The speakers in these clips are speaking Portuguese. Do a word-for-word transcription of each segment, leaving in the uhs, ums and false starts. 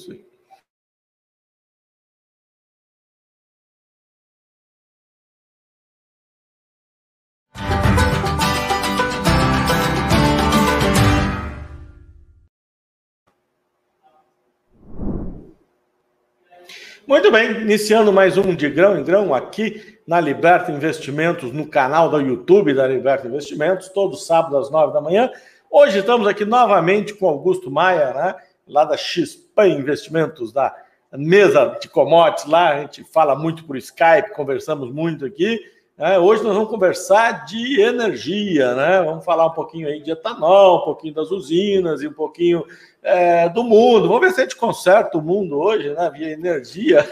isso aí. Muito bem, iniciando mais um de grão em grão aqui na Liberta Investimentos, no canal do YouTube da Liberta Investimentos, todo sábado às nove da manhã. Hoje estamos aqui novamente com Augusto Maia, né, lá da X P A Investimentos, da mesa de commodities lá, a gente fala muito por Skype, conversamos muito aqui. Né? Hoje nós vamos conversar de energia, né? Vamos falar um pouquinho aí de etanol, um pouquinho das usinas e um pouquinho é, do mundo. Vamos ver se a gente conserta o mundo hoje, né? Via energia,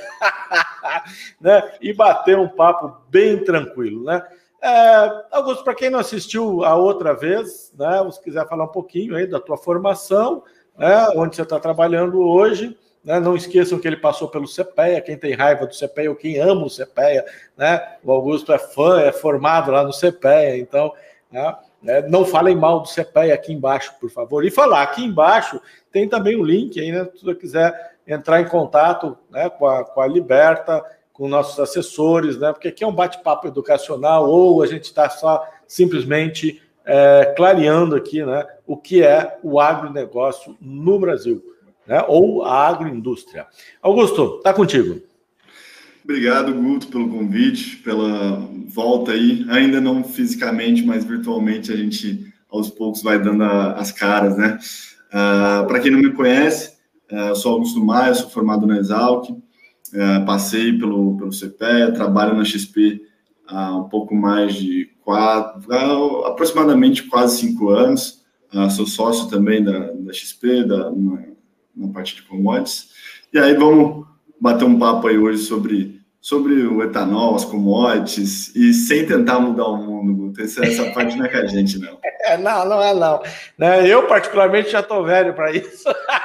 né? E bater um papo bem tranquilo, né? É, Augusto, para quem não assistiu a outra vez, né? Se quiser falar um pouquinho aí da tua formação, né? Onde você está trabalhando hoje. Né? Não esqueçam que ele passou pelo CPEA, quem tem raiva do CPEA ou quem ama o CPEA, né? O Augusto é fã, é formado lá no CPEA, então né? Não falem mal do CPEA aqui embaixo, por favor. E falar, aqui embaixo tem também o um link aí, né? Se você quiser entrar em contato, né? com, a, com a Liberta, com nossos assessores, né? Porque aqui é um bate-papo educacional, ou a gente está só simplesmente é, clareando aqui, né? O que é o agronegócio no Brasil. Né, ou a agroindústria. Augusto, está contigo. Obrigado, Guto, pelo convite, pela volta aí, ainda não fisicamente, mas virtualmente a gente, aos poucos, vai dando a, as caras, né? Uh, Para quem não me conhece, uh, eu sou Augusto Maia, sou formado na Exalc, uh, passei pelo, pelo CPEA, trabalho na X P há um pouco mais de quatro, uh, aproximadamente quase cinco anos, uh, sou sócio também da, da X P, da... na, na parte de commodities, e aí vamos bater um papo aí hoje sobre, sobre o etanol, as commodities, e sem tentar mudar o mundo, Guto. Essa, essa parte não é com a gente, não. É, não, não é não. Né? Eu, particularmente, já estou velho para isso,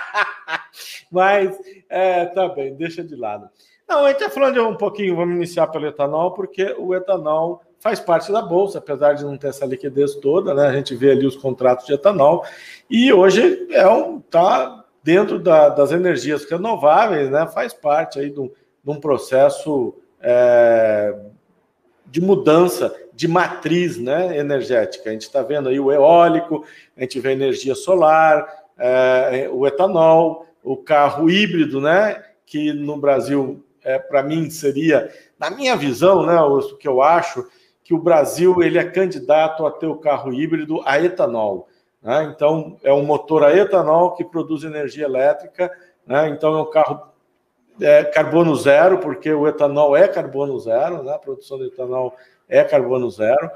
mas é, tá bem, deixa de lado. Não, a gente está falando de um pouquinho, vamos iniciar pelo etanol, porque o etanol faz parte da Bolsa, apesar de não ter essa liquidez toda, né? A gente vê ali os contratos de etanol, e hoje é um... tá dentro da, das energias renováveis, né, faz parte aí de um, de um processo é, de mudança de matriz, né, energética. A gente está vendo aí o eólico, a gente vê a energia solar, é, o etanol, o carro híbrido, né, que no Brasil, é, para mim, seria, na minha visão, né, o que eu acho, que o Brasil ele é candidato a ter o carro híbrido a etanol. Né? Então, é um motor a etanol que produz energia elétrica, né? Então é um carro é, carbono zero, porque o etanol é carbono zero, né? A produção de etanol é carbono zero,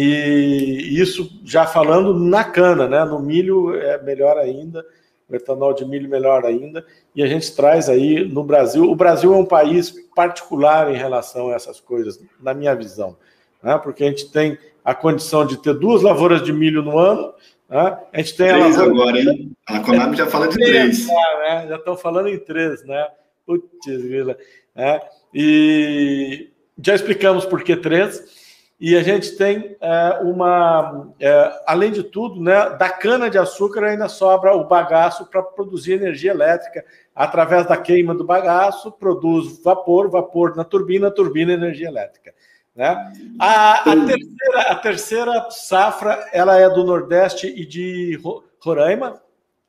e isso já falando na cana, né? No milho é melhor ainda, o etanol de milho melhor ainda, e a gente traz aí no Brasil, o Brasil é um país particular em relação a essas coisas, na minha visão, né? Porque a gente tem a condição de ter duas lavouras de milho no ano. Ah, a gente tem três a lavoura... agora, hein? A Conab já fala de três. Já, né? Já estão falando em três, né? Putz, grila. É. E já explicamos por que três. E a gente tem é, uma... É, além de tudo, né, da cana-de-açúcar ainda sobra o bagaço para produzir energia elétrica. Através da queima do bagaço, produz vapor, vapor na turbina, turbina energia elétrica. Né? A, a, terceira, a terceira safra, ela é do Nordeste e de Roraima?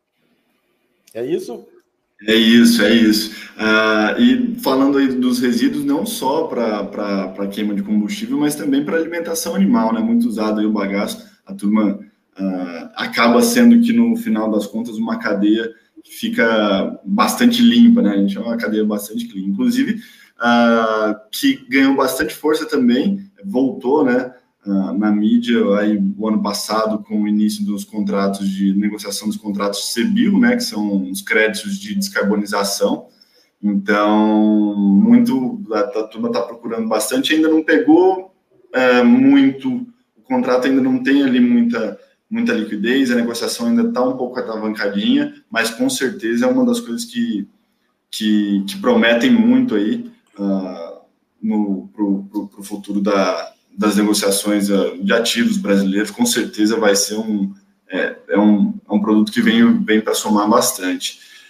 É isso? É isso, é isso. Uh, e falando aí dos resíduos, não só para queima de combustível, mas também para alimentação animal, né? Muito usado aí o bagaço. A turma uh, acaba sendo que, no final das contas, uma cadeia que fica bastante limpa, né? A gente é uma cadeia bastante clean. Inclusive, Uh, que ganhou bastante força também, voltou, né, uh, na mídia aí o ano passado com o início dos contratos de negociação dos contratos CBIO, né, que são os créditos de descarbonização. Então, muito a, a turma está procurando bastante, ainda não pegou uh, muito, o contrato ainda não tem ali muita, muita liquidez, a negociação ainda está um pouco atavancadinha, mas com certeza é uma das coisas que, que, que prometem muito aí Uh, no para o futuro da, das negociações uh, de ativos brasileiros. Com certeza vai ser um é, é um, é um produto que vem, vem para somar bastante.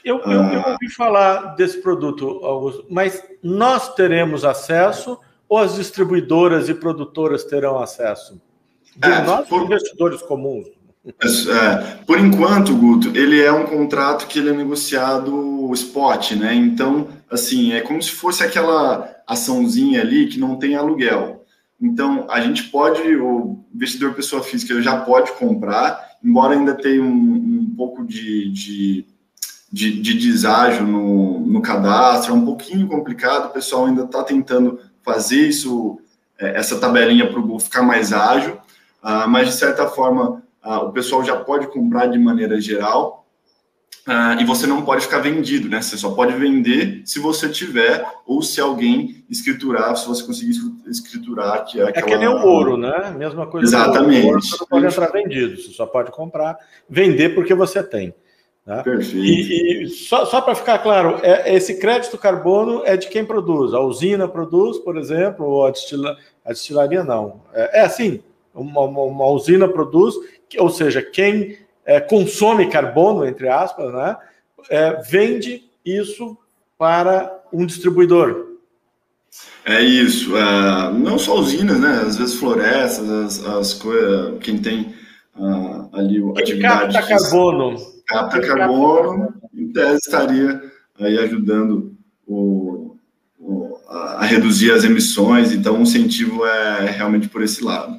Eu, eu, eu ouvi falar desse produto, Augusto, mas nós teremos acesso ou as distribuidoras e produtoras terão acesso? Digo, é, nós, por... investidores comuns. É, por enquanto, Guto, ele é um contrato que ele é negociado spot, né? Então, assim, é como se fosse aquela açãozinha ali que não tem aluguel. Então, a gente pode, o investidor pessoa física já pode comprar, embora ainda tenha um, um pouco de, de, de, de deságio no, no cadastro, é um pouquinho complicado, o pessoal ainda está tentando fazer isso, essa tabelinha para o Google ficar mais ágil, uh, mas, de certa forma, uh, o pessoal já pode comprar de maneira geral, Uh, e você não pode ficar vendido, né? Você só pode vender se você tiver, ou se alguém escriturar, se você conseguir escriturar. Que é, aquela... é que nem o ouro, né? Mesma coisa. Exatamente. O ouro, você não pode entrar vendido, você só pode comprar, vender porque você tem. Tá? Perfeito. E, e só, só para ficar claro, é, esse crédito carbono é de quem produz. A usina produz, por exemplo, ou a, destila, a destilaria não. É, é assim, uma, uma, uma usina produz, ou seja, quem... É, consome carbono, entre aspas, né? É, vende isso para um distribuidor. É isso. Uh, não só usinas, né? Às vezes florestas, as, as coisas, quem tem uh, ali a atividade... Capta carbono. Capta carbono, em tese estaria aí ajudando o, o, a reduzir as emissões, então o incentivo é realmente por esse lado.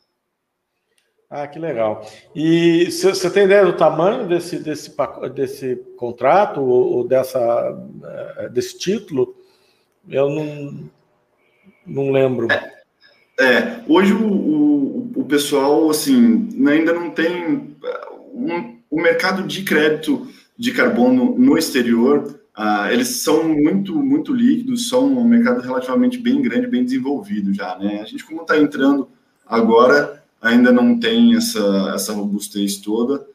Ah, que legal. E você tem ideia do tamanho desse, desse, desse contrato ou, ou dessa, desse título? Eu não, não lembro. É, é hoje o, o, o pessoal assim, ainda não tem... Um, o mercado de crédito de carbono no exterior, ah, eles são muito, muito líquidos, são um mercado relativamente bem grande, bem desenvolvido já, né? A gente, como está entrando agora... ainda não tem essa, essa robustez toda,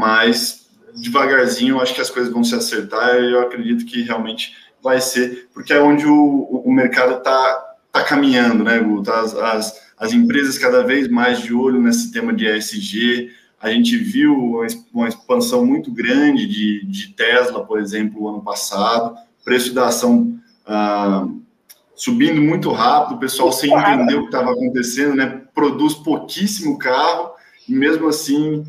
mas devagarzinho eu acho que as coisas vão se acertar e eu acredito que realmente vai ser, porque é onde o, o mercado está tá caminhando, né, Guto? As, as, as empresas cada vez mais de olho nesse tema de E S G, a gente viu uma expansão muito grande de, de Tesla, por exemplo, o ano passado, o preço da ação... Ah, subindo muito rápido, o pessoal sem entender o que estava acontecendo, né? Produz pouquíssimo carro, e mesmo assim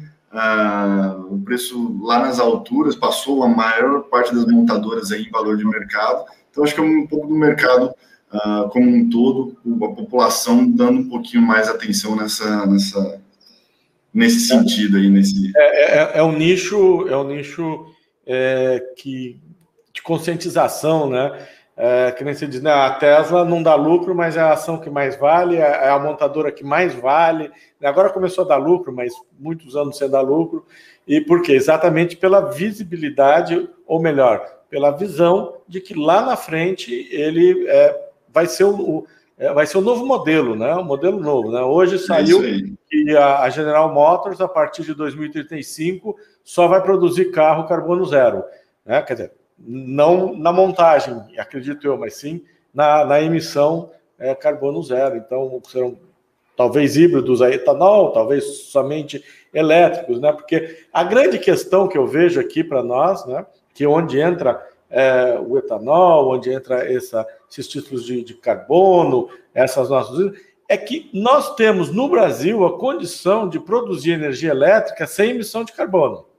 ah, o preço lá nas alturas passou a maior parte das montadoras aí em valor de mercado. Então, acho que é um pouco do mercado ah, como um todo, a população dando um pouquinho mais atenção nessa, nessa, nesse sentido aí. Nesse... É, é, é um nicho, é um nicho é, que, de conscientização, né? É, que nem você diz, né, a Tesla não dá lucro, mas é a ação que mais vale, é a montadora que mais vale. Agora começou a dar lucro, mas muitos anos sem dar lucro. E por quê? Exatamente pela visibilidade, ou melhor, pela visão de que lá na frente ele é, vai ser o, o, é, vai ser o novo modelo, né? O modelo novo, né? Hoje saiu que a, a General Motors, a partir de dois mil e trinta e cinco, só vai produzir carro carbono zero, né? Quer dizer, não na montagem, acredito eu, mas sim na, na emissão é, carbono zero. Então, serão talvez híbridos a etanol, talvez somente elétricos, né? Porque a grande questão que eu vejo aqui para nós, né, que onde entra é, o etanol, onde entra essa, esses títulos de, de carbono, essas nossas... é que nós temos no Brasil a condição de produzir energia elétrica sem emissão de carbono.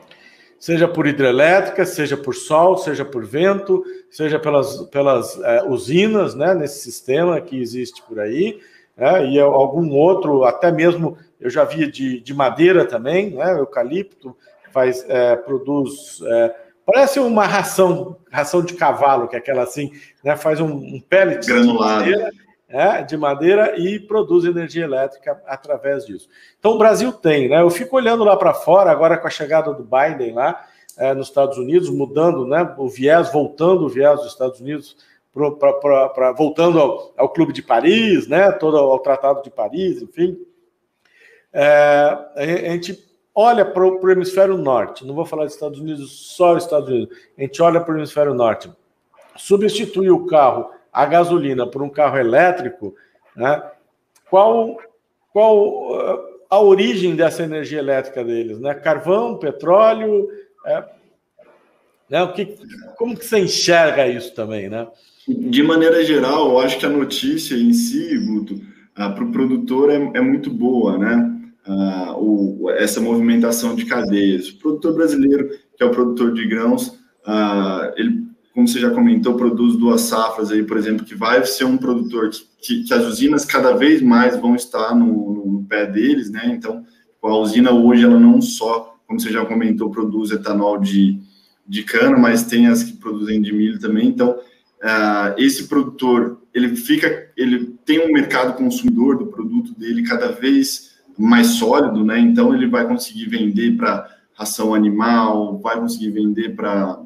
Seja por hidrelétrica, seja por sol, seja por vento, seja pelas, pelas é, usinas, né, nesse sistema que existe por aí, né, e algum outro, até mesmo, eu já vi de, de madeira também, né, eucalipto, faz, é, produz, é, parece uma ração, ração de cavalo, que é aquela assim, né, faz um, um pellet granulado. De madeira, é, de madeira e produz energia elétrica através disso. Então, o Brasil tem, né? Eu fico olhando lá para fora, agora com a chegada do Biden lá é, nos Estados Unidos, mudando, né, o viés, voltando o viés dos Estados Unidos, pro, pra, pra, pra, voltando ao, ao Clube de Paris, né, todo ao Tratado de Paris, enfim. É, a gente olha para o hemisfério norte, não vou falar dos Estados Unidos, só os Estados Unidos, a gente olha para o hemisfério norte, substituir o carro a gasolina por um carro elétrico, né? Qual, qual a origem dessa energia elétrica deles, né? Carvão, petróleo, é, Né? O que, como que você enxerga isso também, né? De maneira geral, eu acho que a notícia em si, Guto, ah, para o produtor é, é muito boa, né? Ah, o, essa movimentação de cadeias. O produtor brasileiro, que é o produtor de grãos, ah, ele, como você já comentou, produz duas safras aí, por exemplo, que vai ser um produtor que, que, que as usinas cada vez mais vão estar no, no pé deles, né? Então, a usina hoje, ela não só, como você já comentou, produz etanol de, de cana, mas tem as que produzem de milho também. Então, Uh, esse produtor, ele fica, ele tem um mercado consumidor do produto dele cada vez mais sólido, né? Então ele vai conseguir vender para ração animal, vai conseguir vender para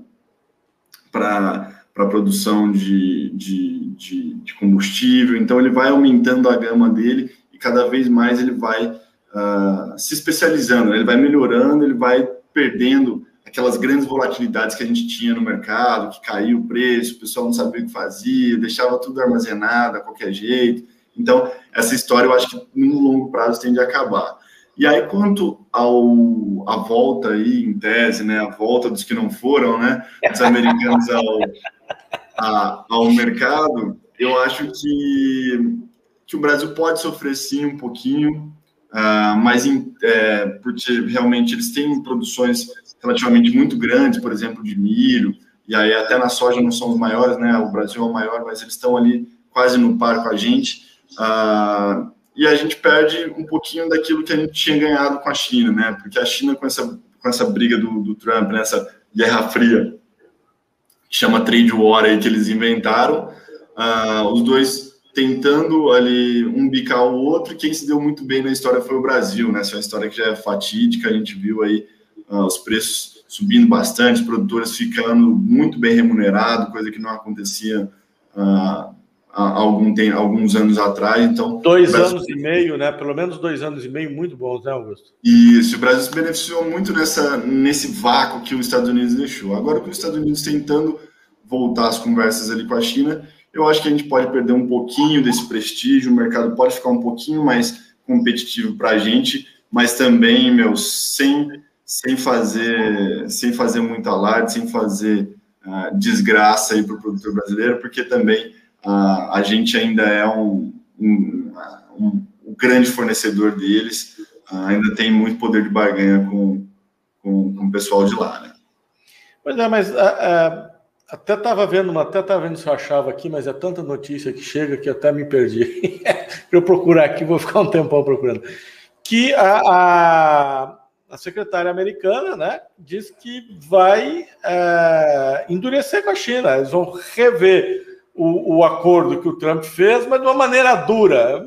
para para produção de, de, de, de combustível. Então ele vai aumentando a gama dele e cada vez mais ele vai uh, se especializando, né? Ele vai melhorando, ele vai perdendo aquelas grandes volatilidades que a gente tinha no mercado, que caiu o preço, o pessoal não sabia o que fazia, deixava tudo armazenado a qualquer jeito. Então, essa história eu acho que no longo prazo tende a acabar. E aí, quanto ao, a volta aí, em tese, né, a volta dos que não foram, né, dos americanos ao, a, ao mercado, eu acho que, que o Brasil pode sofrer sim um pouquinho, uh, mas em, é, porque realmente eles têm produções relativamente muito grandes, por exemplo, de milho, e aí até na soja não são os maiores, né? O Brasil é o maior, mas eles estão ali quase no par com a gente. Ah, e a gente perde um pouquinho daquilo que a gente tinha ganhado com a China, né? Porque a China, com essa, com essa briga do, do Trump, nessa né? Guerra Fria, que chama Trade War aí, que eles inventaram, ah, os dois tentando ali um bicar o outro, e quem se deu muito bem na história foi o Brasil, né? Essa é uma história que já é fatídica, a gente viu aí Uh, os preços subindo bastante, os produtores ficando muito bem remunerados, coisa que não acontecia uh, há algum tempo, alguns anos atrás. Então, dois Brasil... anos e meio, né? Pelo menos dois anos e meio muito bons, né, Augusto? Isso, o Brasil se beneficiou muito nessa, nesse vácuo que os Estados Unidos deixou. Agora que os Estados Unidos tentando voltar as conversas ali com a China, eu acho que a gente pode perder um pouquinho desse prestígio, o mercado pode ficar um pouquinho mais competitivo para a gente, mas também, meu, sem... sem fazer, sem fazer muito alarde, sem fazer uh, desgraça aí para o produtor brasileiro, porque também uh, a gente ainda é um, um, um, um grande fornecedor deles, uh, ainda tem muito poder de barganha com, com, com o pessoal de lá, né? Pois é, mas uh, uh, até estava vendo, até estava vendo se eu achava aqui, mas é tanta notícia que chega que eu até me perdi. Para eu procurar aqui, vou ficar um tempão procurando. Que a... a... A secretária americana, né, diz que vai é, endurecer com a China. Eles vão rever o, o acordo que o Trump fez, mas de uma maneira dura.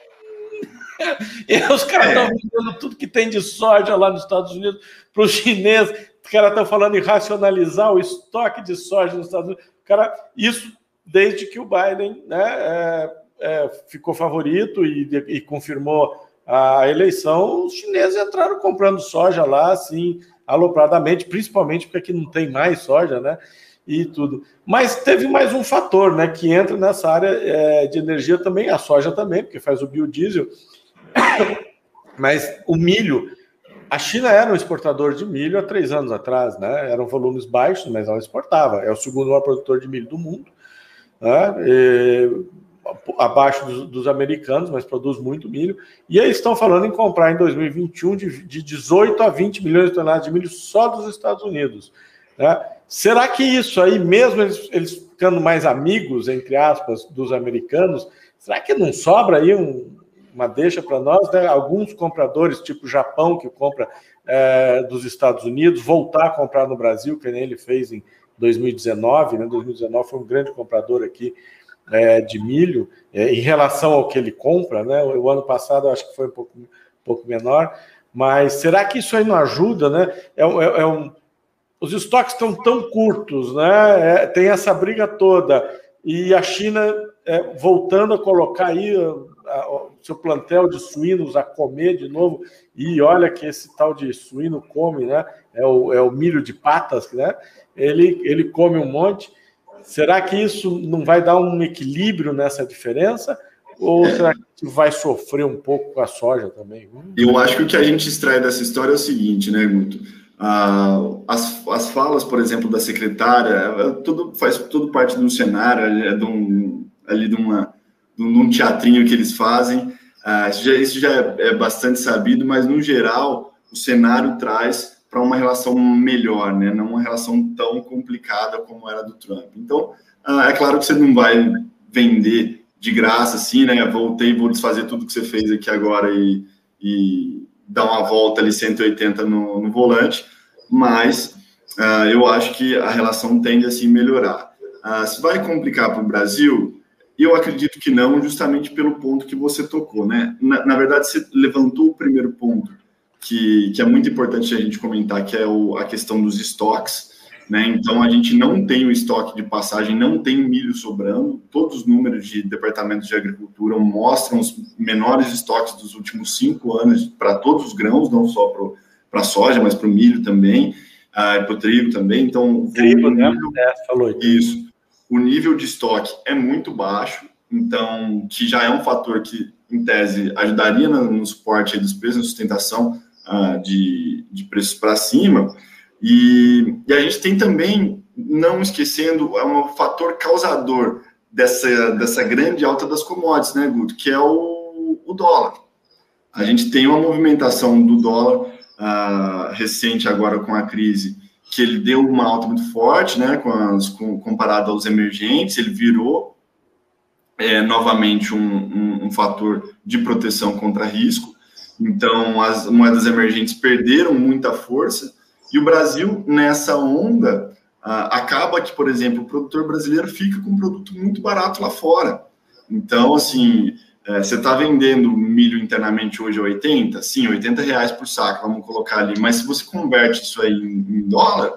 E os caras estão vendendo tudo que tem de soja lá nos Estados Unidos para os chineses. Os caras estão falando em racionalizar o estoque de soja nos Estados Unidos. Cara, isso desde que o Biden, né, é, é, ficou favorito e, e confirmou a eleição, os chineses entraram comprando soja lá, assim, alopradamente, principalmente porque aqui não tem mais soja, né, e tudo. Mas teve mais um fator, né, que entra nessa área é, de energia também, a soja também, porque faz o biodiesel, mas o milho, a China era um exportador de milho há três anos atrás, né, eram volumes baixos, mas ela exportava, é o segundo maior produtor de milho do mundo, né, e abaixo dos, dos americanos, mas produz muito milho, e aí estão falando em comprar em dois mil e vinte e um de, de dezoito a vinte milhões de toneladas de milho só dos Estados Unidos, né? Será que isso aí, mesmo eles, eles ficando mais amigos, entre aspas, dos americanos, será que não sobra aí um, uma deixa para nós, né? Alguns compradores, tipo o Japão, que compra é, dos Estados Unidos, voltar a comprar no Brasil, que nem ele fez em dois mil e dezenove, né? dois mil e dezenove foi um grande comprador aqui É, de milho, é, em relação ao que ele compra, né? O, o ano passado eu acho que foi um pouco, um pouco menor, mas será que isso aí não ajuda, né? É, é, é um, os estoques estão tão curtos, né? É, tem essa briga toda, e a China é, voltando a colocar aí o seu plantel de suínos a comer de novo, e olha que esse tal de suíno come, né? É o, é o milho de patas, né? Ele, ele come um monte. Será que isso não vai dar um equilíbrio nessa diferença? Ou é. será que vai sofrer um pouco com a soja também? Eu acho que o que a gente extrai dessa história é o seguinte, né, Guto? Ah, as, as falas, por exemplo, da secretária, tudo, faz tudo parte de um cenário, é de um, ali de, uma, de um teatrinho que eles fazem. Ah, isso já, isso já é, é bastante sabido, mas, no geral, o cenário traz para uma relação melhor, né? Não uma relação tão complicada como era do Trump. Então, ah, é claro que você não vai vender de graça, assim, né? Voltei, vou desfazer tudo que você fez aqui agora e, e dar uma volta ali cento e oitenta no, no volante, mas uh, eu acho que a relação tende a se melhorar. Uh, se vai complicar para o Brasil, eu acredito que não, justamente pelo ponto que você tocou, né? Na, na verdade, você levantou o primeiro ponto, que, que é muito importante a gente comentar, que é o, a questão dos estoques, né? Então, a gente não tem o estoque de passagem, não tem milho sobrando. Todos os números de departamentos de agricultura mostram os menores estoques dos últimos cinco anos para todos os grãos, não só para a soja, mas para o milho também, uh, para o trigo também. Então, trigo, o né? nível, É, falou isso. O nível de estoque é muito baixo, então, que já é um fator que, em tese, ajudaria no, no suporte dos preços, na sustentação uh, de, de preços para cima. E, e a gente tem também, não esquecendo, é um fator causador dessa, dessa grande alta das commodities, né, Guto, que é o, o dólar. A gente tem uma movimentação do dólar uh, recente agora com a crise, que ele deu uma alta muito forte, né, com as, com, comparado aos emergentes, ele virou é, novamente um, um, um fator de proteção contra risco. Então, as moedas emergentes perderam muita força. E o Brasil, nessa onda, acaba que, por exemplo, o produtor brasileiro fica com um produto muito barato lá fora. Então, assim, você está vendendo milho internamente hoje a oitenta? Sim, oitenta reais por saco, vamos colocar ali. Mas se você converte isso aí em dólar,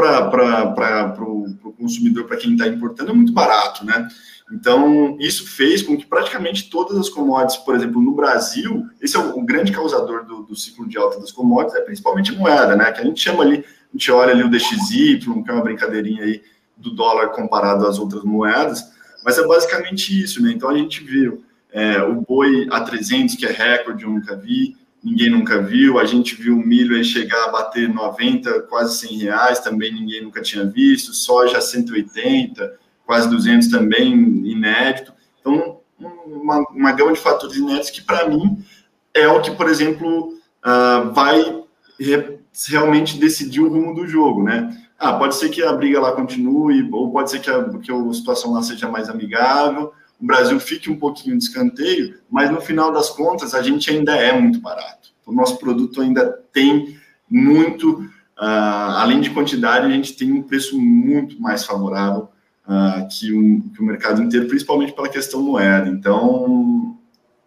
para o consumidor, para quem está importando, é muito barato, né? Então, isso fez com que praticamente todas as commodities, por exemplo, no Brasil, esse é o, o grande causador do, do ciclo de alta das commodities, é principalmente a moeda, né? Que a gente chama ali, a gente olha ali o D X Y, que é uma brincadeirinha aí do dólar comparado às outras moedas, mas é basicamente isso, né? Então, a gente viu é, o boi A trezentos, que é recorde, eu nunca vi, ninguém nunca viu, a gente viu o milho aí chegar a bater noventa, quase cem reais, também ninguém nunca tinha visto, soja cento e oitenta, quase duzentos também, inédito. Então, uma, uma gama de fatores inéditos que, para mim, é o que, por exemplo, uh, vai re, realmente decidir o rumo do jogo, né? Ah, pode ser que a briga lá continue, ou pode ser que a, que a situação lá seja mais amigável, o Brasil fique um pouquinho de escanteio, mas, no final das contas, a gente ainda é muito barato. O nosso produto ainda tem muito, uh, além de quantidade, a gente tem um preço muito mais favorável Uh, que, o, que o mercado inteiro, principalmente pela questão moeda. Então,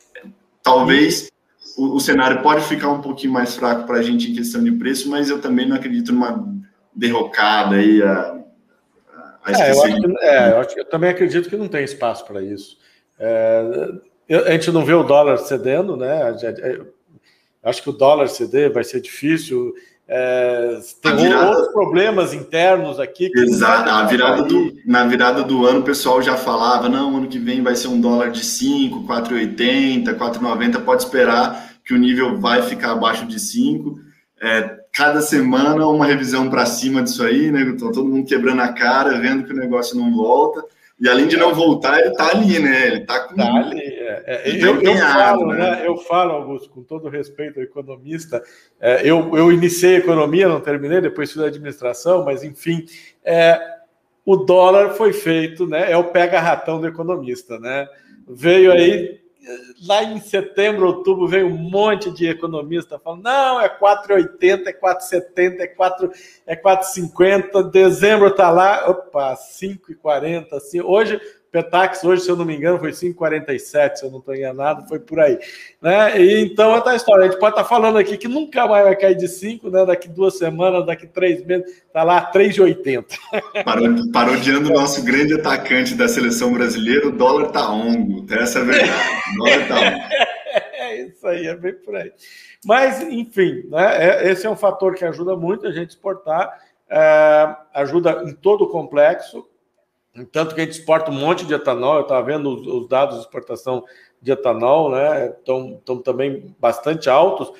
talvez o, o cenário pode ficar um pouquinho mais fraco para a gente em questão de preço, mas eu também não acredito numa derrocada aí a, a é, eu, acho que, é, eu, acho, eu também acredito que não tem espaço para isso. É, a gente não vê o dólar cedendo, né? Acho que o dólar ceder vai ser difícil. É, tem virada, outros problemas internos aqui. Que exato, a virada do, na virada do ano o pessoal já falava, não, ano que vem vai ser um dólar de cinco, quatro e oitenta, quatro e noventa, pode esperar que o nível vai ficar abaixo de cinco. É, cada semana uma revisão para cima disso aí, né? Então, todo mundo quebrando a cara, vendo que o negócio não volta. E além de não voltar, ele está ali, né? Ele está com. Tá ali. É, é, eu, eu, falo, né? Né? eu falo, Augusto, com todo respeito ao economista, é, eu, eu iniciei economia, não terminei, depois fiz administração, mas enfim, é, o dólar foi feito, né? É o pega-ratão do economista, né? Veio aí, lá em setembro, outubro, veio um monte de economista falando, não, é quatro e oitenta, é quatro e setenta, é quatro e cinquenta, dezembro está lá, opa, cinco e quarenta, assim, hoje, Petax, hoje, se eu não me engano, foi cinco e quarenta e sete, se eu não estou enganado, foi por aí, né, e então, é a história, a gente pode estar falando aqui que nunca mais vai cair de cinco, né, daqui duas semanas, daqui três meses, está lá três e oitenta. Parodiando o nosso grande atacante da seleção brasileira, o dólar tá ongo, essa é a verdade, o dólar tá ongo. É isso aí, é bem por aí. Mas, enfim, né, esse é um fator que ajuda muito a gente exportar, é, ajuda em todo o complexo, tanto que a gente exporta um monte de etanol, eu estava vendo os, os dados de exportação de etanol, né, estão, estão também bastante altos,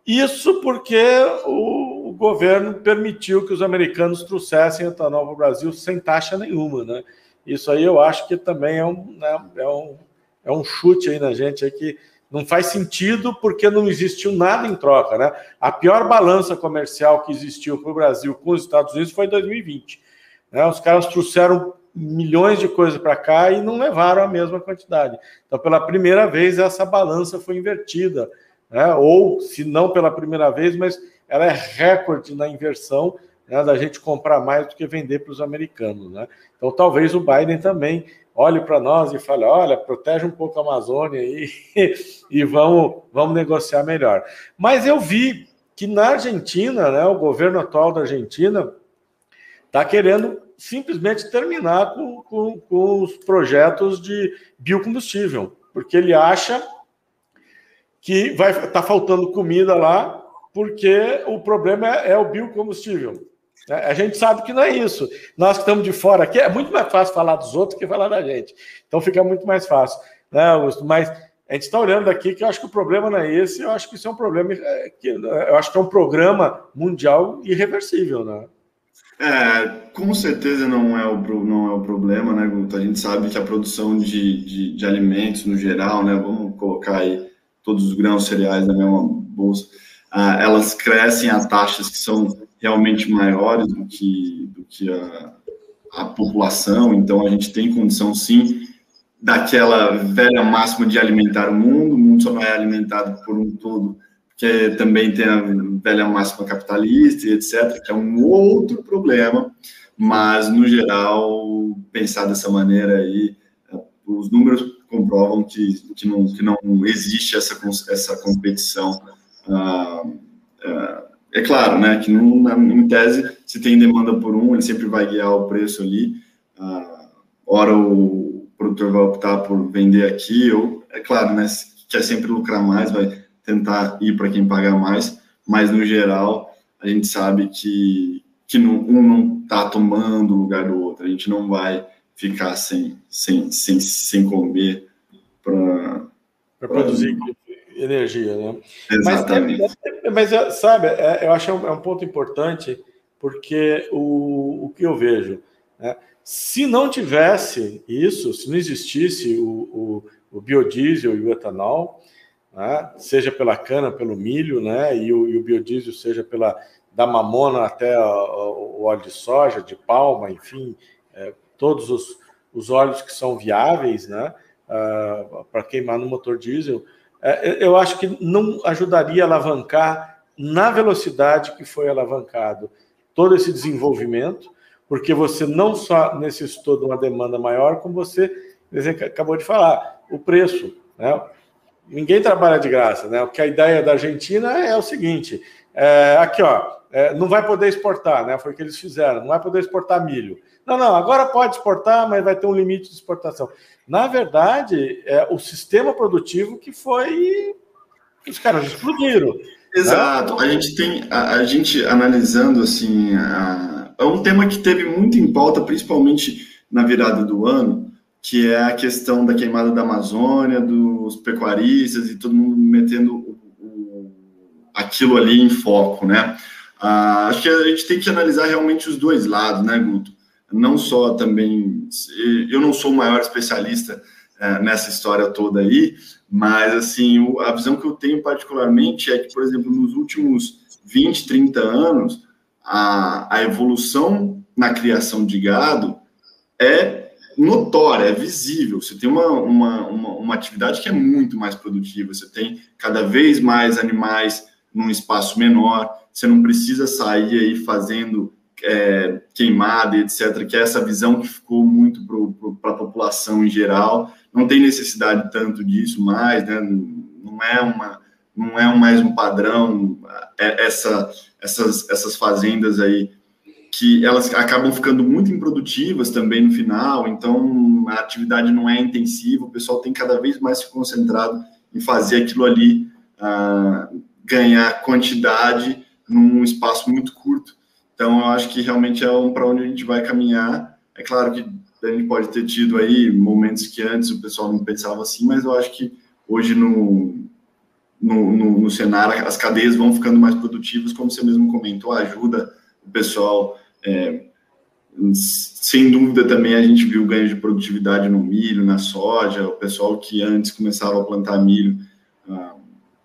Isso porque o, o governo permitiu que os americanos trouxessem etanol para o Brasil sem taxa nenhuma, né? Isso aí eu acho que também é um, né, é um, é um chute aí na gente aí que não faz sentido porque não existiu nada em troca, né? A pior balança comercial que existiu para o Brasil com os Estados Unidos foi em dois mil e vinte. Né? Os caras trouxeram milhões de coisas para cá e não levaram a mesma quantidade. Então, pela primeira vez, essa balança foi invertida. Né? Ou, se não pela primeira vez, mas ela é recorde na inversão, né, da gente comprar mais do que vender para os americanos. Né? Então, talvez o Biden também olhe para nós e fale, olha, protege um pouco a Amazônia e, e vamos, vamos negociar melhor. Mas eu vi que na Argentina, né, o governo atual da Argentina está querendo simplesmente terminar com, com, com os projetos de biocombustível, porque ele acha que vai estar tá faltando comida lá, porque o problema é, é o biocombustível. A gente sabe que não é isso. Nós que estamos de fora aqui, é muito mais fácil falar dos outros que falar da gente. Então fica muito mais fácil, né, Augusto? Mas a gente está olhando aqui que eu acho que o problema não é esse, eu acho que isso é um problema, que, eu acho que é um programa mundial irreversível, né? É, com certeza não é o, não é o problema, né, Guto? A gente sabe que a produção de, de, de alimentos no geral, né, vamos colocar aí todos os grãos cereais na mesma bolsa, ah, elas crescem a taxas que são realmente maiores do que, do que a, a população, então a gente tem condição, sim, daquela velha máxima de alimentar o mundo, o mundo só não é alimentado por um todo, porque também tem a velha máxima capitalista e etcétera, que é um outro problema, mas, no geral, pensar dessa maneira aí, os números comprovam que, que, não, que não existe essa, essa competição. Ah, ah, é claro, né, que não, em tese, se tem demanda por um, ele sempre vai guiar o preço ali, ah, ora o produtor vai optar por vender aqui, ou, é claro, né, quer sempre lucrar mais, vai tentar ir para quem paga mais, mas, no geral, a gente sabe que, que não, um não está tomando o lugar do outro, a gente não vai ficar sem, sem, sem, sem comer para produzir energia, né? Exatamente. Mas, mas sabe, eu acho que é um ponto importante, porque o, o que eu vejo, né, se não tivesse isso, se não existisse o, o, o biodiesel e o etanol, né, seja pela cana, pelo milho, né, e, o, e o biodiesel seja pela da mamona até o, o óleo de soja, de palma, enfim, é, todos os, os óleos que são viáveis, né, uh, para queimar no motor diesel, é, eu acho que não ajudaria a alavancar na velocidade que foi alavancado todo esse desenvolvimento, porque você não só necessitou de uma demanda maior, como você acabou de falar, o preço, né? Ninguém trabalha de graça, né? Porque a ideia da Argentina é o seguinte, é, aqui, ó, é, não vai poder exportar, né? Foi o que eles fizeram, não vai poder exportar milho. Não, não, agora pode exportar, mas vai ter um limite de exportação. Na verdade, é o sistema produtivo que foi... Os caras explodiram. Exato. Né? A gente tem... A, a gente analisando, assim... A, é um tema que teve muito em pauta, principalmente na virada do ano, que é a questão da queimada da Amazônia, dos pecuaristas e todo mundo metendo o, o, aquilo ali em foco, né? Ah, acho que a gente tem que analisar realmente os dois lados, né, Guto? Não só também... Eu não sou o maior especialista é, nessa história toda aí, mas, assim, o, a visão que eu tenho particularmente é que, por exemplo, nos últimos vinte, trinta anos, a, a evolução na criação de gado é notória, é visível. Você tem uma, uma, uma, uma atividade que é muito mais produtiva, você tem cada vez mais animais num espaço menor, você não precisa sair aí fazendo é, queimada, etcétera, que é essa visão que ficou muito para a população em geral. Não tem necessidade tanto disso mais, né? Não é uma, não é mais um padrão, é essa, essas, essas fazendas aí que elas acabam ficando muito improdutivas também no final, então a atividade não é intensiva, o pessoal tem cada vez mais se concentrado em fazer aquilo ali, uh, ganhar quantidade num espaço muito curto. Então, eu acho que realmente é um para onde a gente vai caminhar. É claro que a gente pode ter tido aí momentos que antes o pessoal não pensava assim, mas eu acho que hoje, no, no, no, no cenário, as cadeias vão ficando mais produtivas, como você mesmo comentou, ajuda o pessoal. É, sem dúvida também a gente viu ganho de produtividade no milho, na soja, o pessoal que antes começava a plantar milho ah,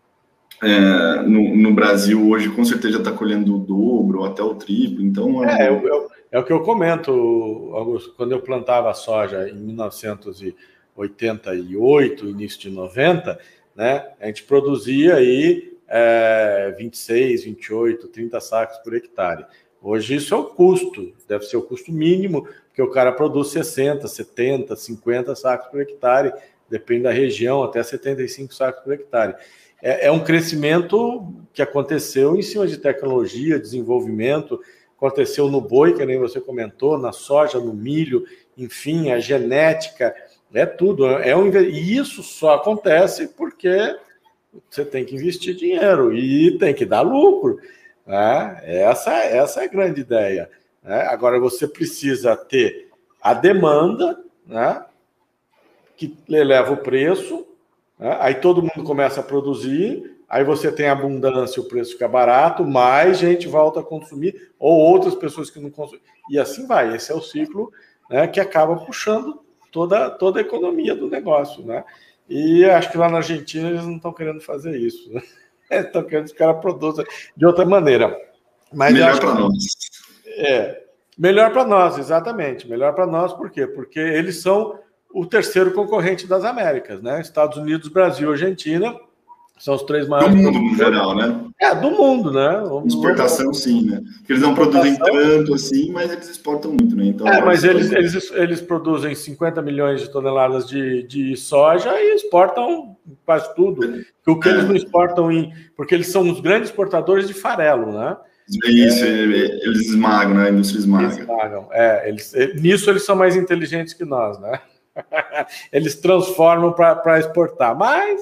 é, no, no Brasil, hoje com certeza já está colhendo o dobro ou até o triplo, então... É, eu, eu, é o que eu comento, Augusto, quando eu plantava soja em mil novecentos e oitenta e oito, início de noventa, né, a gente produzia aí é, vinte e seis, vinte e oito, trinta sacos por hectare. Hoje isso é o custo, deve ser o custo mínimo, porque o cara produz sessenta, setenta, cinquenta sacos por hectare, depende da região, até setenta e cinco sacos por hectare. É, é um crescimento que aconteceu em cima de tecnologia, desenvolvimento, aconteceu no boi, que nem você comentou, na soja, no milho, enfim, a genética, é tudo. É um, e isso só acontece porque você tem que investir dinheiro e tem que dar lucro. Né? Essa, essa é a grande ideia. Né? Agora, você precisa ter a demanda, né? Que eleva o preço, né? Aí todo mundo começa a produzir, aí você tem abundância, o preço fica barato, mais gente volta a consumir, ou outras pessoas que não consumem, e assim vai. Esse é o ciclo, né, que acaba puxando toda, toda a economia do negócio. Né? E acho que lá na Argentina eles não estão querendo fazer isso. Né? Estão querendo que os caras produzam de outra maneira. Mas melhor para nós. É, melhor para nós, exatamente. Melhor para nós, por quê? Porque eles são o terceiro concorrente das Américas, né? Estados Unidos, Brasil, Argentina são os três maiores. Do mundo, no geral, né? É, do mundo, né? Exportação, sim, né? Porque eles não produzem tanto assim, mas eles exportam muito, né? Então, é, mas eles, eles, eles produzem cinquenta milhões de toneladas de, de soja e exportam quase tudo. O que eles não exportam em... Porque eles são os grandes exportadores de farelo, né? Isso, é, eles esmagam, né? A indústria esmaga. Esmagam, é. Eles, nisso eles são mais inteligentes que nós, né? Eles transformam para exportar, mas...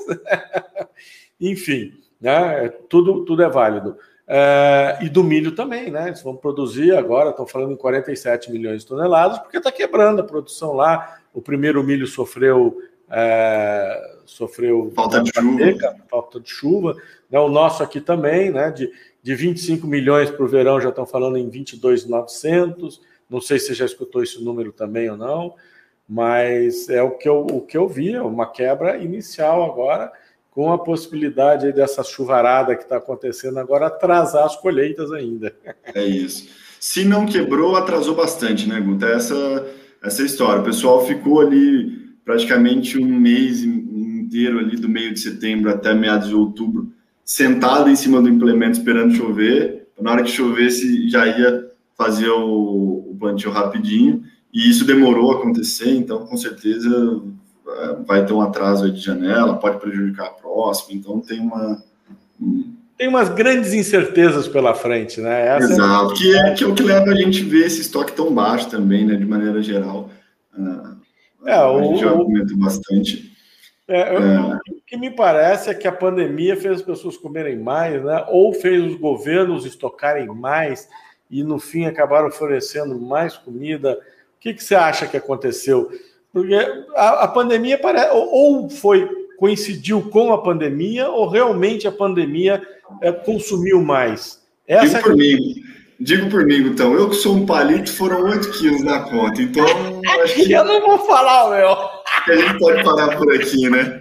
Enfim, né? Tudo, tudo é válido. É, e do milho também, né? Eles vão produzir agora, estão falando em quarenta e sete milhões de toneladas, porque está quebrando a produção lá. O primeiro milho sofreu, é, sofreu falta de chuva. Seca, falta de chuva. Né? O nosso aqui também, né? De, de vinte e cinco milhões para o verão, já estão falando em vinte e dois mil e novecentos. Não sei se você já escutou esse número também ou não, mas é o que eu, o que eu vi, é uma quebra inicial agora, com a possibilidade dessa chuvarada que está acontecendo agora atrasar as colheitas ainda. É isso. Se não quebrou, atrasou bastante, né, Guta? Essa, essa história. O pessoal ficou ali praticamente um mês inteiro, ali do meio de setembro até meados de outubro, sentado em cima do implemento esperando chover. Na hora que chovesse, já ia fazer o, o plantio rapidinho. E isso demorou a acontecer, então, com certeza... vai ter um atraso aí de janela, pode prejudicar a próxima, então tem uma... Tem umas grandes incertezas pela frente, né? Essa Exato, é... Que, é, que é o que leva a gente a ver esse estoque tão baixo também, né, de maneira geral. Uh, é, a o... gente já comentou bastante. É, eu, é... O que me parece é que a pandemia fez as pessoas comerem mais, né? Ou fez os governos estocarem mais e, no fim, acabaram oferecendo mais comida. O que, que você acha que aconteceu? Porque a, a pandemia parece, ou, ou foi, coincidiu com a pandemia, ou realmente a pandemia é, consumiu mais. Digo Essa por é... mim, digo por mim, então, eu que sou um palito, foram oito quilos na conta, então acho que... Eu não vou falar o meu. A gente pode parar por aqui, né?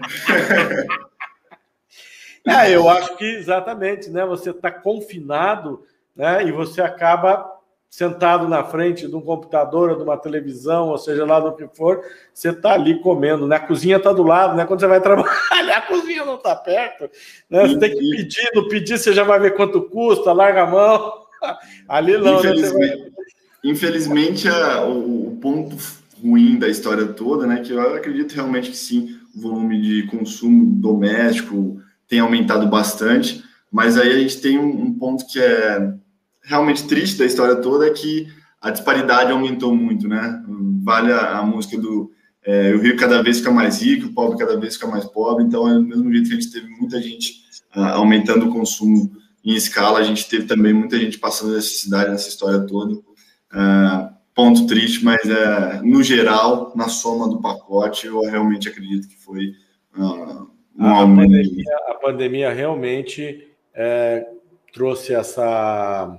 É, eu acho que exatamente, né? Você está confinado, né? E você acaba... sentado na frente de um computador ou de uma televisão, ou seja lá do que for, você está ali comendo, né? A cozinha está do lado, né? Quando você vai trabalhar, a cozinha não está perto, né? Você tem que pedir, no pedir você já vai ver quanto custa, larga a mão. Ali não, infelizmente, né? Vai... infelizmente a, o, o ponto ruim da história toda, né? Que eu acredito realmente que sim, o volume de consumo doméstico tem aumentado bastante, mas aí a gente tem um, um ponto que é realmente triste da história toda, é que a disparidade aumentou muito, né? Vale a, a música do é, o rico cada vez fica mais rico, o pobre cada vez fica mais pobre, então, é do mesmo jeito que a gente teve muita gente uh, aumentando o consumo em escala, a gente teve também muita gente passando necessidade nessa história toda. Uh, ponto triste, mas uh, no geral, na soma do pacote, eu realmente acredito que foi uh, a, pandemia, a pandemia realmente é, trouxe essa,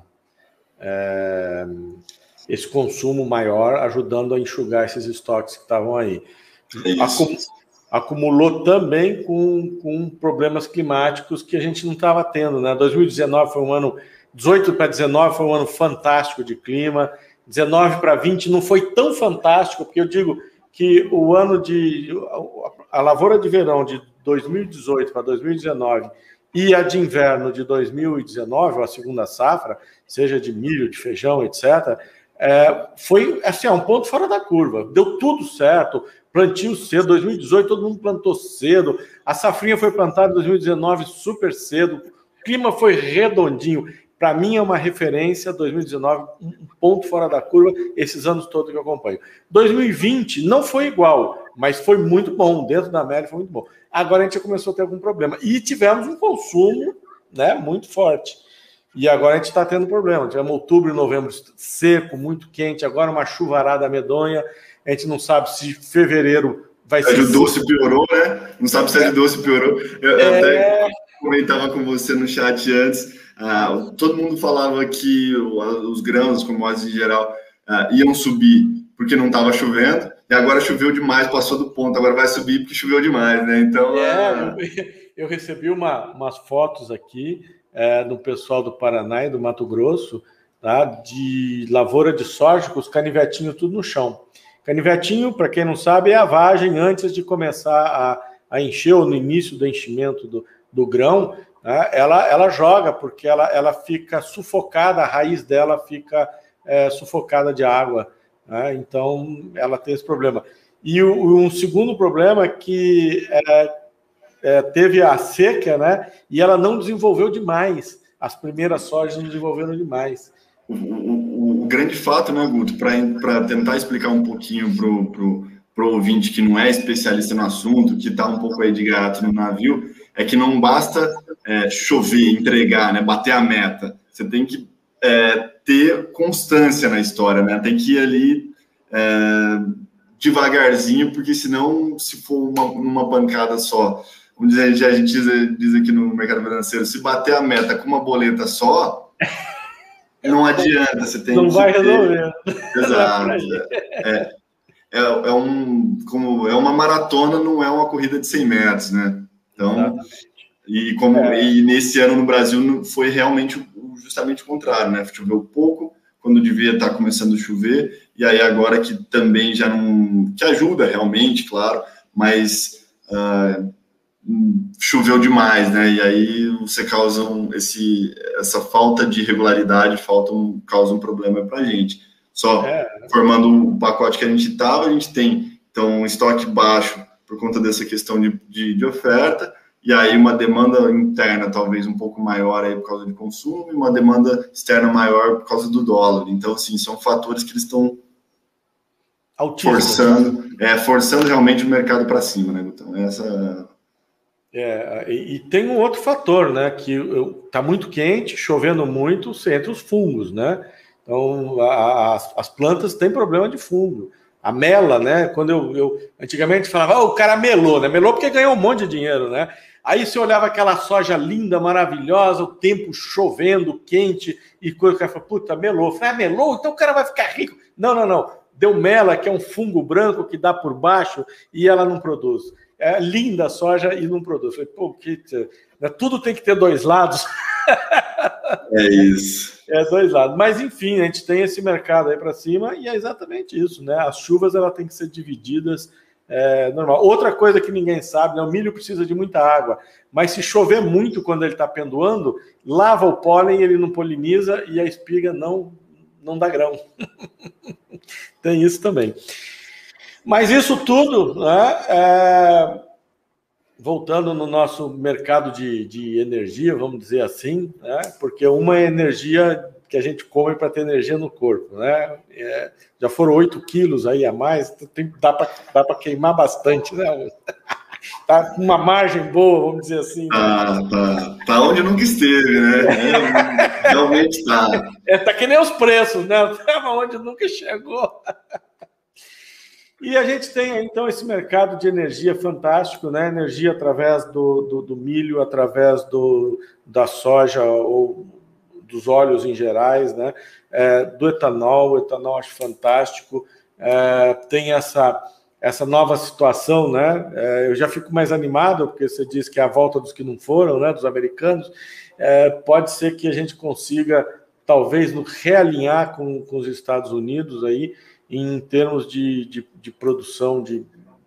é, esse consumo maior, ajudando a enxugar esses estoques que estavam aí. Acum, acumulou também com, com problemas climáticos que a gente não estava tendo, né? dois mil e dezenove foi um ano, dezoito para dezenove foi um ano fantástico de clima, dezenove para vinte não foi tão fantástico, porque eu digo que o ano de... a lavoura de verão de dois mil e dezoito para dois mil e dezenove e a de inverno de dois mil e dezenove, a segunda safra, seja de milho, de feijão, etcétera, é, foi assim, um ponto fora da curva. Deu tudo certo, plantio cedo, dois mil e dezoito todo mundo plantou cedo, a safrinha foi plantada em dois mil e dezenove super cedo, o clima foi redondinho. Para mim é uma referência, dois mil e dezenove, um ponto fora da curva, esses anos todos que eu acompanho. dois mil e vinte não foi igual, mas foi muito bom, dentro da média foi muito bom. Agora a gente já começou a ter algum problema. E tivemos um consumo, né, muito forte. E agora a gente está tendo problema. Tivemos outubro e novembro seco, muito quente, agora uma chuvarada medonha. A gente não sabe se fevereiro vai ser... Ajudou, se piorou, né? Não sabe se ajudou, se piorou. Eu, eu é... até comentava com você no chat antes. Ah, todo mundo falava que os grãos, as commodities em geral, ah, iam subir porque não estava chovendo, e agora choveu demais, passou do ponto, agora vai subir porque choveu demais, né? Então, é, ah... eu, eu recebi uma, umas fotos aqui é, do pessoal do Paraná e do Mato Grosso, tá, de lavoura de soja com os canivetinhos tudo no chão. Canivetinho, para quem não sabe, é a vagem antes de começar a, a encher, ou no início do enchimento do, do grão. Ela, ela joga, porque ela, ela fica sufocada, a raiz dela fica é, sufocada de água, né? Então ela tem esse problema. E o, um segundo problema é que é, é, teve a seca, né? E ela não desenvolveu demais, as primeiras sojas não desenvolveram demais. O, o, o grande fato, né, Guto, para tentar explicar um pouquinho para o pro, pro ouvinte que não é especialista no assunto, que está um pouco aí de gato no navio, é que não basta é, chover, entregar, né, bater a meta. Você tem que é, ter constância na história, né? Tem que ir ali é, devagarzinho, porque senão, se for uma, uma pancada só, vamos dizer, a gente diz, diz aqui no mercado financeiro, se bater a meta com uma boleta só, não adianta. Você tem não que vai ter... resolver. Exato. É, é, é, um, como, é uma maratona, não é uma corrida de cem metros, né? Então, e, como, é. e nesse ano no Brasil foi realmente justamente o contrário, né? Choveu pouco, quando devia estar começando a chover, e aí agora que também já não... que ajuda realmente, claro, mas uh, choveu demais, né? E aí você causa um, esse, essa falta de regularidade, falta um, causa um problema para a gente. Só é. formando o pacote que a gente estava, a gente tem então um estoque baixo por conta dessa questão de, de, de oferta, e aí uma demanda interna talvez um pouco maior aí por causa de consumo, e uma demanda externa maior por causa do dólar. Então, assim, são fatores que eles estão forçando, é, forçando realmente o mercado para cima, né? Então, essa... É, e, e tem um outro fator, né? Que está muito quente, chovendo muito, você entra os fungos, né? Então, a, a, as plantas têm problema de fungo. A mela, né? Quando eu, eu antigamente falava, oh, o cara melou, né? Melou porque ganhou um monte de dinheiro, né? Aí você olhava aquela soja linda, maravilhosa, o tempo chovendo, quente, e coisa, o cara falou, puta, melou. Eu falei, ah, melou? Então o cara vai ficar rico. Não, não, não. Deu mela, que é um fungo branco que dá por baixo e ela não produz. É linda a soja e não produz. Eu falei, pô, que... tudo tem que ter dois lados. É isso. É dois lados. Mas, enfim, a gente tem esse mercado aí para cima e é exatamente isso, né? As chuvas ela tem que ser divididas, é, normal. Outra coisa que ninguém sabe, né? O milho precisa de muita água, mas se chover muito quando ele está pendoando, lava o pólen, ele não poliniza e a espiga não, não dá grão. Tem isso também. Mas isso tudo, né? É... Voltando no nosso mercado de, de energia, vamos dizer assim, né? Porque uma é energia que a gente come para ter energia no corpo, né? É, já foram oito quilos aí a mais, tem, dá para dá para queimar bastante, né? Tá com uma margem boa, vamos dizer assim. Né? Ah, tá. Tá onde nunca esteve, né? É, realmente tá. É, tá que nem os preços, né? Tava onde nunca chegou. E a gente tem, então, esse mercado de energia fantástico, né? Energia através do, do, do milho, através do, da soja ou dos óleos em gerais, né? É, do etanol, o etanol acho fantástico. É, tem essa, essa nova situação, né? É, eu já fico mais animado, porque você diz que é a volta dos que não foram, né? Dos americanos. É, pode ser que a gente consiga, talvez, nos realinhar com, com os Estados Unidos aí, em termos de, de, de produção de,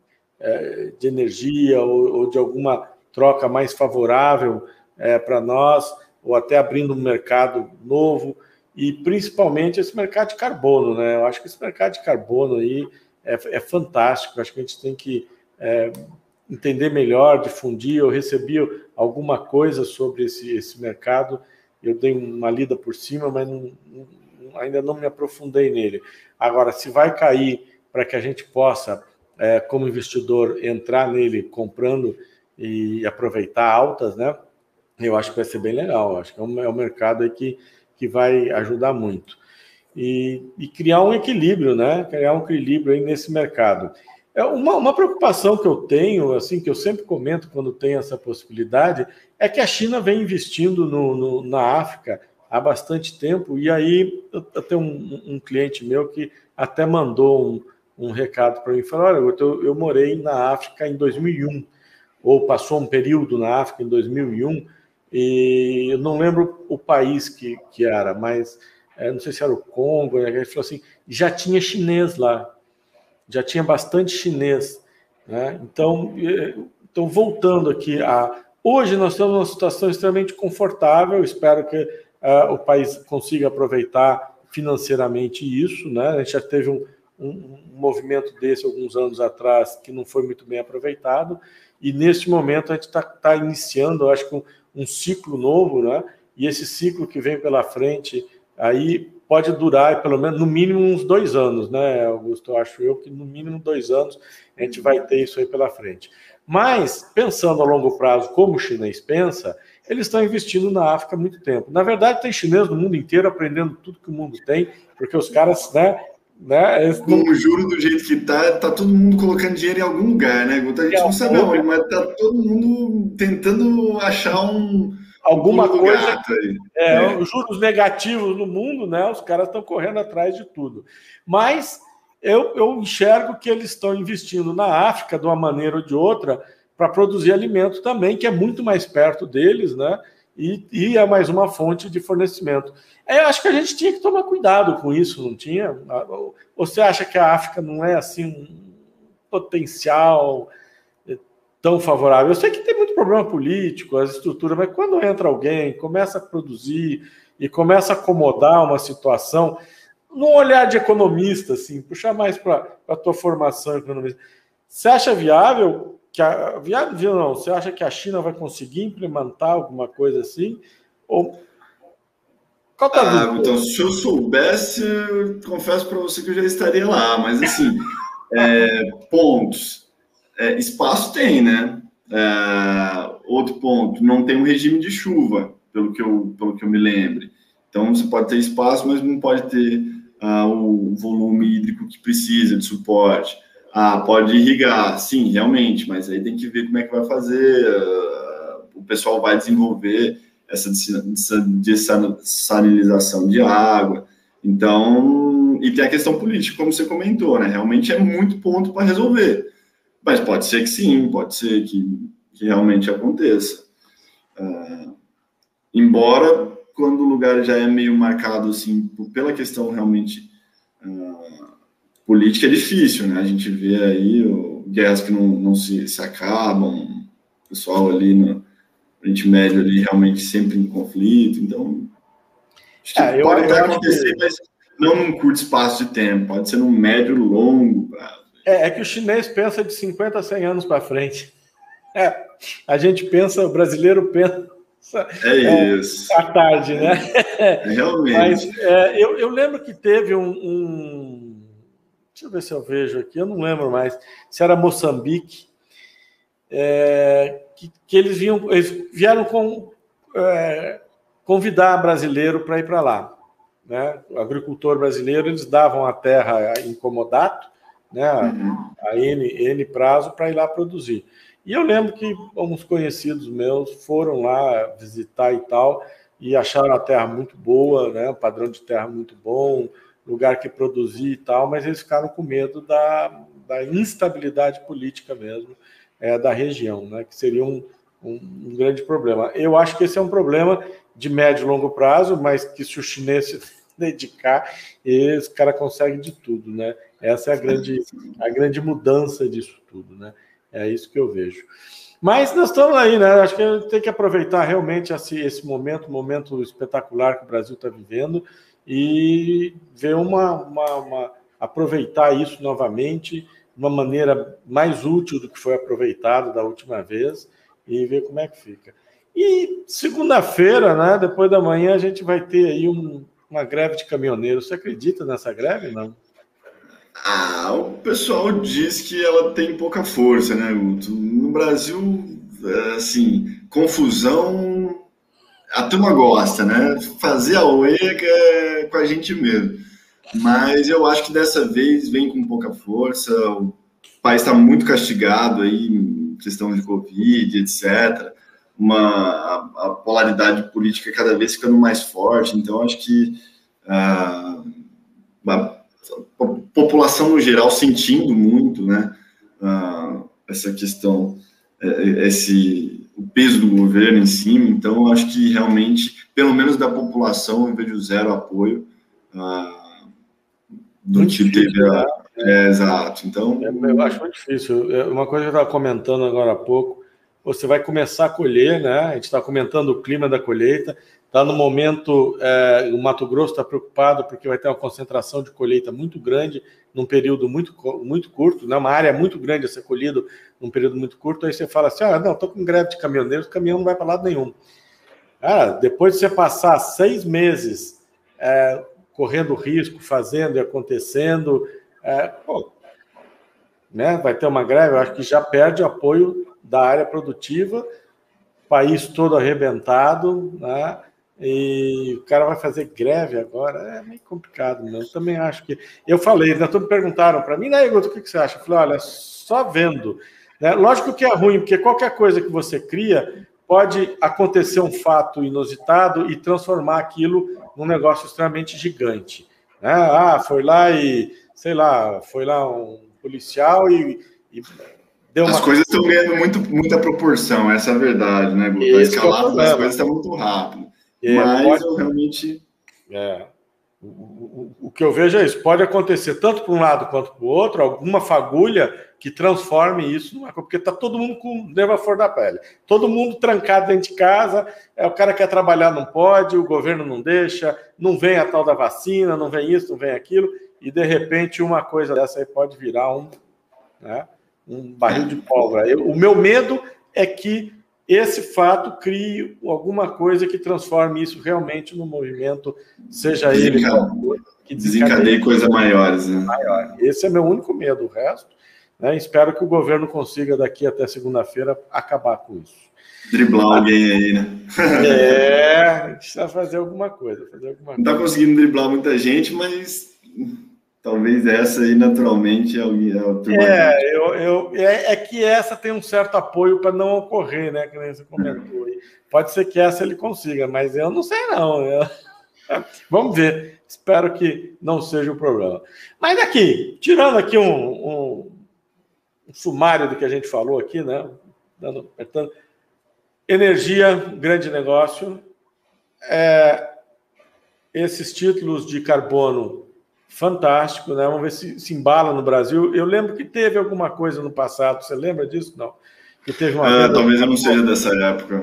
de energia ou, ou de alguma troca mais favorável é, para nós, ou até abrindo um mercado novo, e principalmente esse mercado de carbono, né? Eu acho que esse mercado de carbono aí é, é fantástico, acho que a gente tem que é, entender melhor, difundir. Eu recebi alguma coisa sobre esse, esse mercado, eu dei uma lida por cima, mas não, não, ainda não me aprofundei nele. Agora, se vai cair para que a gente possa, é, como investidor, entrar nele comprando e aproveitar altas, né? Eu acho que vai ser bem legal. Acho que é um, é um mercado aí que, que vai ajudar muito. E, e criar um equilíbrio, né? Criar um equilíbrio aí nesse mercado. É uma, uma preocupação que eu tenho, assim, que eu sempre comento quando tem essa possibilidade, é que a China vem investindo no, no, na África há bastante tempo, e aí eu, eu tenho um, um cliente meu que até mandou um, um recado para mim, falou, olha, eu, eu morei na África em dois mil e um, ou passou um período na África em dois mil e um, e eu não lembro o país que, que era, mas é, não sei se era o Congo, né? Ele falou assim, já tinha chinês lá, já tinha bastante chinês, né? Então, então, voltando aqui, a, hoje nós estamos numa situação extremamente confortável, espero que uh, o país consiga aproveitar financeiramente isso, né? A gente já teve um, um, um movimento desse alguns anos atrás que não foi muito bem aproveitado, e neste momento a gente está tá iniciando, eu acho que um, um ciclo novo, né? E esse ciclo que vem pela frente aí pode durar pelo menos no mínimo uns dois anos, né, Augusto? Eu acho eu que no mínimo dois anos a gente vai ter isso aí pela frente. Mas, pensando a longo prazo, como o chinês pensa, eles estão investindo na África há muito tempo. Na verdade, tem chineses no mundo inteiro aprendendo tudo que o mundo tem, porque os caras, né? né eles não... Com o juro do jeito que tá, tá todo mundo colocando dinheiro em algum lugar, né, Guto? A gente é, não sabe onde, mas tá todo mundo tentando achar um alguma coisa, é, é. Os juros negativos no mundo, né? Os caras estão correndo atrás de tudo. Mas eu, eu enxergo que eles estão investindo na África de uma maneira ou de outra para produzir alimento também, que é muito mais perto deles, né? E, e é mais uma fonte de fornecimento. Eu acho que a gente tinha que tomar cuidado com isso, não tinha? Ou você acha que a África não é assim um potencial tão favorável? Eu sei que tem muito problema político, as estruturas, mas quando entra alguém, começa a produzir e começa a acomodar uma situação, num olhar de economista, assim, puxar mais para a tua formação economista, você acha viável que a viável não? Você acha que a China vai conseguir implementar alguma coisa assim? Ou qual tá ah, então, se eu soubesse, eu confesso para você que eu já estaria lá, mas assim, é, pontos. É, espaço tem, né? É, outro ponto, não tem um regime de chuva, pelo que eu, pelo que eu me lembre. Então, você pode ter espaço, mas não pode ter ah, o volume hídrico que precisa de suporte. Ah, pode irrigar, sim, realmente, mas aí tem que ver como é que vai fazer. Ah, o pessoal vai desenvolver essa dessalinização de água. Então, e tem a questão política, como você comentou, né? Realmente é muito ponto para resolver. Mas pode ser que sim, pode ser que, que realmente aconteça. Uh, embora, quando o lugar já é meio marcado assim, pela questão realmente uh, política, é difícil, né? A gente vê aí o, guerras que não, não se, se acabam, o pessoal ali no Oriente Médio ali realmente sempre em conflito, então acho que é, pode eu, até eu acontecer, que... mas não num curto espaço de tempo, pode ser num médio longo prazo. É, é que o chinês pensa de cinquenta a cem anos para frente. É, a gente pensa, o brasileiro pensa. É isso. É, à tarde, né? É, realmente. Mas é, eu, eu lembro que teve um, um. Deixa eu ver se eu vejo aqui, eu não lembro mais. Se era Moçambique, é, que, que eles, vinham, eles vieram com, é, convidar brasileiro para ir para lá. Né? O agricultor brasileiro, eles davam a terra em comodato, né, a N, N prazo para ir lá produzir. E eu lembro que alguns conhecidos meus foram lá visitar e tal, e acharam a terra muito boa, né, um padrão de terra muito bom, lugar que produzia e tal, mas eles ficaram com medo da, da instabilidade política mesmo é, da região, né, que seria um, um, um grande problema. Eu acho que esse é um problema de médio e longo prazo, mas que se o chinês se dedicar, esse cara consegue de tudo, né? Essa é a grande, a grande mudança disso tudo, né? É isso que eu vejo. Mas nós estamos aí, né? Acho que a gente tem que aproveitar realmente esse, esse momento, momento espetacular que o Brasil está vivendo e ver uma, uma, uma aproveitar isso novamente de uma maneira mais útil do que foi aproveitado da última vez e ver como é que fica. E segunda-feira, né? Depois da manhã, a gente vai ter aí um, uma greve de caminhoneiros. Você acredita nessa greve, não? Ah, o pessoal diz que ela tem pouca força, né, Guto? No Brasil, assim, confusão, a turma gosta, né? Fazer a ueca é com a gente mesmo. Mas eu acho que dessa vez vem com pouca força, o país está muito castigado aí em questão de Covid, etcétera. Uma, a, a polaridade política cada vez ficando mais forte, então acho que ah, a, a população no geral sentindo muito, né, ah, essa questão, esse, o peso do governo em cima, então acho que realmente, pelo menos da população, eu vejo zero apoio ah, do muito tipo difícil, teve a, né? é, exato, então... Eu acho muito difícil, uma coisa que eu estava comentando agora há pouco, você vai começar a colher, né? A gente está comentando o clima da colheita, está no momento, é, o Mato Grosso está preocupado porque vai ter uma concentração de colheita muito grande num período muito, muito curto, né? Uma área muito grande a ser colhido num período muito curto, aí você fala assim, ah, não, estou com greve de caminhoneiros, o caminhão não vai para lado nenhum. Ah, depois de você passar seis meses é, correndo risco, fazendo e acontecendo, é, pô, né? Vai ter uma greve, eu acho que já perde apoio da área produtiva, país todo arrebentado, né? E o cara vai fazer greve agora, é meio complicado mesmo. Eu também acho que... Eu falei, né, todos me perguntaram para mim, né, Igor, o que você acha? Eu falei, olha, só vendo. Né? Lógico que é ruim, porque qualquer coisa que você cria pode acontecer um fato inusitado e transformar aquilo num negócio extremamente gigante. Né? Ah, foi lá e, sei lá, foi lá um policial e... e deu uma... As coisas estão ganhando muito, muita proporção, essa é a verdade, né, Guto? A escalada das coisas está muito rápido. É, mas pode... eu realmente... É. O, o, o que eu vejo é isso, pode acontecer tanto para um lado quanto para o outro, alguma fagulha que transforme isso numa coisa, porque está todo mundo com o nervo à flor da pele. Todo mundo trancado dentro de casa, é, o cara quer trabalhar, não pode, o governo não deixa, não vem a tal da vacina, não vem isso, não vem aquilo, e de repente uma coisa dessa aí pode virar um, né, um barril de pólvora. Eu, o meu medo é que esse fato crie alguma coisa que transforme isso realmente num movimento, seja ele que desencadeie coisas maiores, né? Maior. Esse é meu único medo. O resto, né, espero que o governo consiga daqui até segunda-feira acabar com isso. Driblar alguém aí, né? É, a gente precisa fazer alguma coisa. Fazer alguma Não está conseguindo driblar muita gente, mas talvez essa aí, naturalmente, é o É, eu, eu, é, é que essa tem um certo apoio para não ocorrer, né? Que nem você comentou aí. Pode ser que essa ele consiga, mas eu não sei, não. Eu... Vamos ver. Espero que não seja o problema. Mas aqui, tirando aqui um, um, um sumário do que a gente falou aqui, né? Dando, apertando. Energia, grande negócio. É, esses títulos de carbono, fantástico, né? Vamos ver se se embala no Brasil. Eu lembro que teve alguma coisa no passado. Você lembra disso? Não. Que teve uma ah, talvez eu não seja dessa época.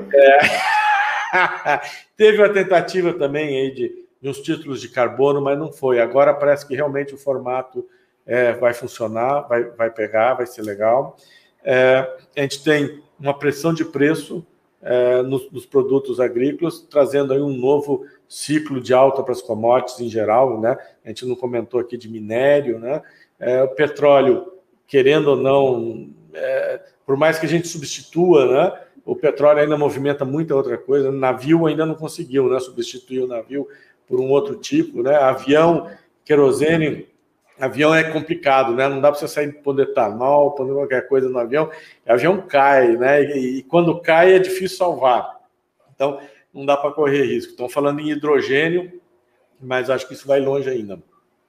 É. Teve uma tentativa também aí de, de uns títulos de carbono, mas não foi. Agora parece que realmente o formato é, vai funcionar, vai, vai pegar, vai ser legal. É, a gente tem uma pressão de preço é, nos, nos produtos agrícolas, trazendo aí um novo ciclo de alta para as commodities em geral, né? A gente não comentou aqui de minério, né? É, o petróleo, querendo ou não, é, por mais que a gente substitua, né? O petróleo ainda movimenta muita outra coisa. O navio ainda não conseguiu, né? Substituir o navio por um outro tipo, né? Avião, querosene, avião é complicado, né? Não dá para você sair pondo etanol, pondo qualquer coisa no avião, o avião cai, né? E, e quando cai é difícil salvar. Então, não dá para correr risco. Estão falando em hidrogênio, mas acho que isso vai longe ainda.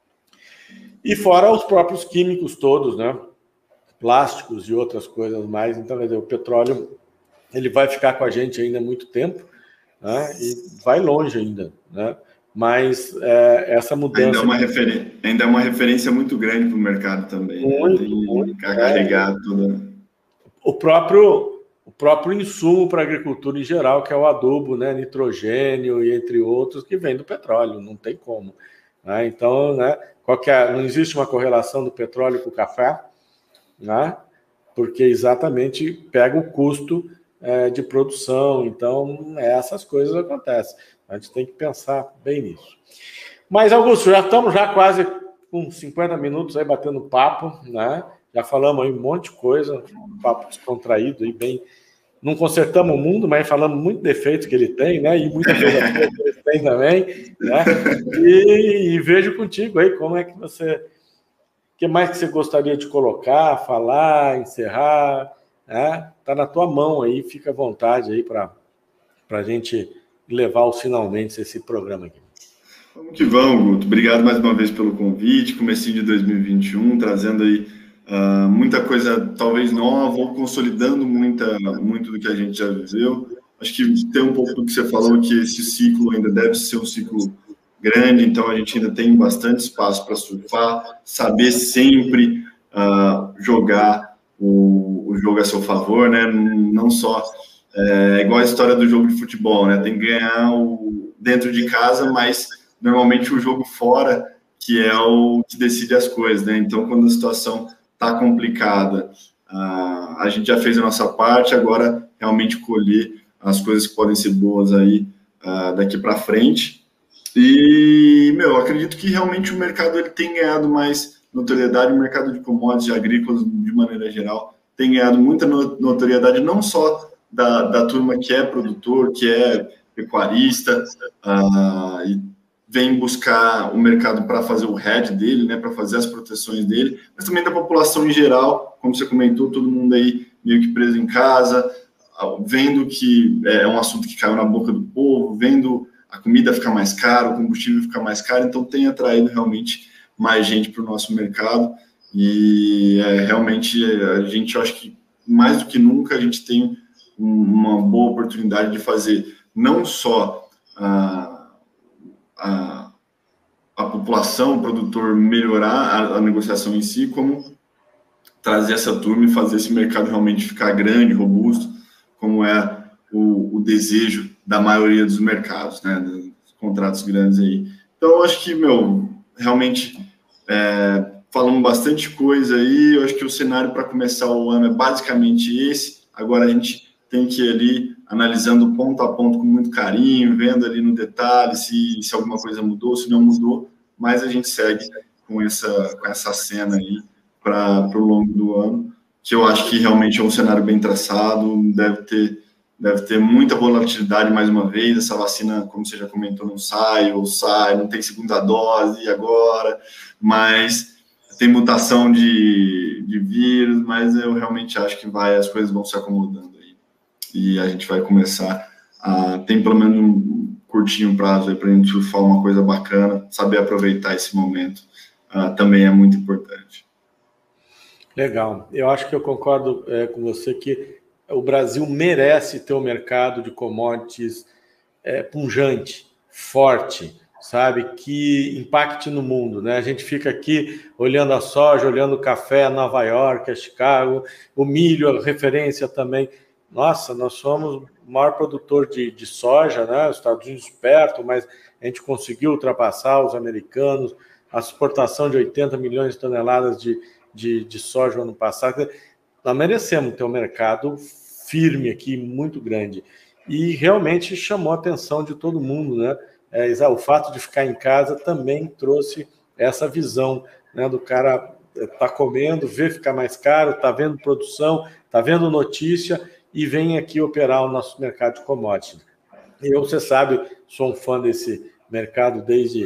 E fora os próprios químicos todos, né? Plásticos e outras coisas mais. Então, quer dizer, o petróleo ele vai ficar com a gente ainda há muito tempo, né? E vai longe ainda, né? Mas é, essa mudança... Ainda é, uma referen... Ainda é uma referência muito grande para o mercado também. Muito, né? muito. Tem que carregar é... toda... O próprio, o próprio insumo para a agricultura em geral, que é o adubo, né? Nitrogênio e entre outros, que vem do petróleo, não tem como. Né? Então, né? Qual que é... não existe uma correlação do petróleo com o café, né? Porque exatamente pega o custo é, de produção. Então, essas coisas acontecem. A gente tem que pensar bem nisso. Mas, Augusto, já estamos já quase com cinquenta minutos aí batendo papo, né? Já falamos aí um monte de coisa, um papo descontraído e bem... Não consertamos o mundo, mas falamos muito defeito que ele tem, né? E muita coisa boa que ele tem também, né? E, e vejo contigo aí como é que você... O que mais que você gostaria de colocar, falar, encerrar, né? Tá na tua mão aí, fica à vontade aí para a gente levar aos finalmente esse programa aqui. Vamos que vamos, Guto. Obrigado mais uma vez pelo convite, comecinho de dois mil e vinte e um, trazendo aí uh, muita coisa talvez nova, ou consolidando muita, muito do que a gente já viveu. Acho que tem um pouco do que você falou, que esse ciclo ainda deve ser um ciclo grande, então a gente ainda tem bastante espaço para surfar, saber sempre uh, jogar o, o jogo a seu favor, né? Não só... É igual a história do jogo de futebol, né? Tem que ganhar o, dentro de casa, mas normalmente o jogo fora que é o que decide as coisas, né? Então, quando a situação está complicada, uh, a gente já fez a nossa parte, agora realmente colher as coisas que podem ser boas aí uh, daqui para frente. E, meu, acredito que realmente o mercado ele tem ganhado mais notoriedade, o mercado de commodities agrícolas, de maneira geral, tem ganhado muita notoriedade, não só Da, da turma que é produtor, que é pecuarista, uh, e vem buscar o mercado para fazer o hedge dele, né, para fazer as proteções dele, mas também da população em geral, como você comentou, todo mundo aí meio que preso em casa, uh, vendo que é um assunto que caiu na boca do povo, vendo a comida ficar mais cara, o combustível ficar mais caro, então tem atraído realmente mais gente para o nosso mercado, e é, realmente a gente, eu acho que mais do que nunca a gente tem uma boa oportunidade de fazer não só a, a, a população, o produtor melhorar a, a negociação em si, como trazer essa turma e fazer esse mercado realmente ficar grande, robusto, como é o, o desejo da maioria dos mercados, né, dos contratos grandes aí. Então, eu acho que, meu, realmente, é, falamos bastante coisa aí, eu acho que o cenário para começar o ano é basicamente esse. Agora a gente tem que ir ali analisando ponto a ponto com muito carinho, vendo ali no detalhe se, se alguma coisa mudou, se não mudou, mas a gente segue com essa, com essa cena aí para o longo do ano, que eu acho que realmente é um cenário bem traçado, deve ter, deve ter muita volatilidade mais uma vez, essa vacina, como você já comentou, não sai, ou sai, não tem segunda dose agora, mas tem mutação de, de vírus, mas eu realmente acho que vai, as coisas vão se acomodando aí. E a gente vai começar a... Tem pelo menos um curtinho prazo aí para a gente surfar uma coisa bacana, saber aproveitar esse momento uh, também é muito importante. Legal. Eu acho que eu concordo é, com você que o Brasil merece ter um mercado de commodities é, pungente, forte, sabe, que impacte no mundo, né? A gente fica aqui olhando a soja, olhando o café, Nova York, a Chicago, o milho, a referência também. Nossa, nós somos o maior produtor de, de soja, né? Os Estados Unidos perto, mas a gente conseguiu ultrapassar os americanos, a exportação de oitenta milhões de toneladas de, de, de soja no ano passado. Nós merecemos ter um mercado firme aqui, muito grande. E realmente chamou a atenção de todo mundo, né? É, o fato de ficar em casa também trouxe essa visão, né, do cara tá comendo, vê ficar mais caro, tá vendo produção, tá vendo notícia e vem aqui operar o nosso mercado de commodities. Eu, você sabe, sou um fã desse mercado desde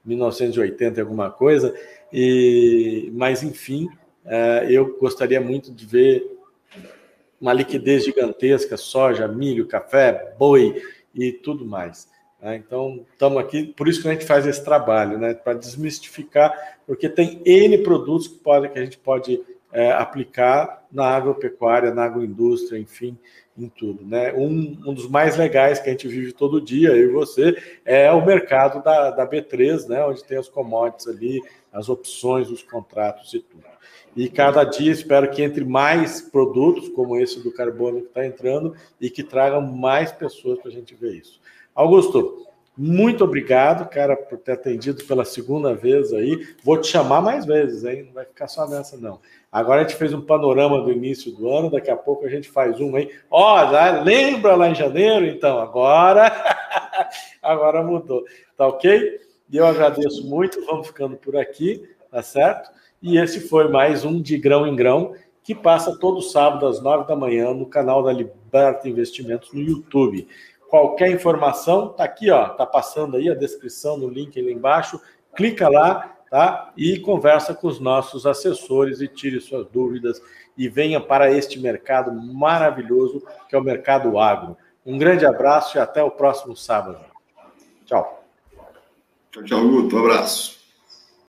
mil novecentos e oitenta e alguma coisa, e, mas enfim, é, eu gostaria muito de ver uma liquidez gigantesca, soja, milho, café, boi e tudo mais. Né? Então, estamos aqui, por isso que a gente faz esse trabalho, né? Para desmistificar, porque tem N produtos que, pode, que a gente pode é, aplicar na agropecuária, na agroindústria, enfim, em tudo. Né? Um, um dos mais legais que a gente vive todo dia, eu e você, é o mercado da, da B três, né? Onde tem os commodities ali, as opções, os contratos e tudo. E cada dia espero que entre mais produtos, como esse do carbono que está entrando, e que tragam mais pessoas para a gente ver isso. Augusto, muito obrigado, cara, por ter atendido pela segunda vez aí. Vou te chamar mais vezes, hein? Não vai ficar só nessa, não. Agora a gente fez um panorama do início do ano, daqui a pouco a gente faz um aí. Ó, já lembra lá em janeiro? Então, agora... agora mudou. Tá ok? E eu agradeço muito, vamos ficando por aqui, tá certo? E esse foi mais um de Grão em Grão, que passa todo sábado às nove da manhã no canal da Liberta Investimentos no YouTube. Qualquer informação, tá aqui, ó, tá passando aí a descrição no link ali embaixo. Clica lá, tá? E conversa com os nossos assessores e tire suas dúvidas e venha para este mercado maravilhoso que é o mercado agro. Um grande abraço e até o próximo sábado. Tchau. Tchau, tchau, Guto. Um abraço.